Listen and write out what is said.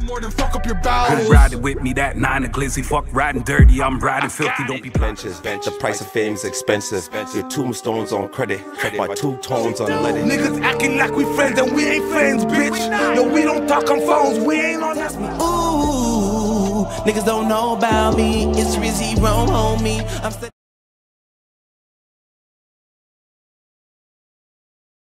More than fuck up your bowels. Who riding with me, that 9 of glizzy. Fuck riding dirty, I'm riding filthy. Don't be benches. The price of fame is expensive. Your tombstones on credit, my 2 tones unleaded. Niggas acting like we friends and we ain't friends, bitch. Yo, we don't talk on phones, we ain't on that. Ooh, niggas don't know about me. It's Jrizzy, homie.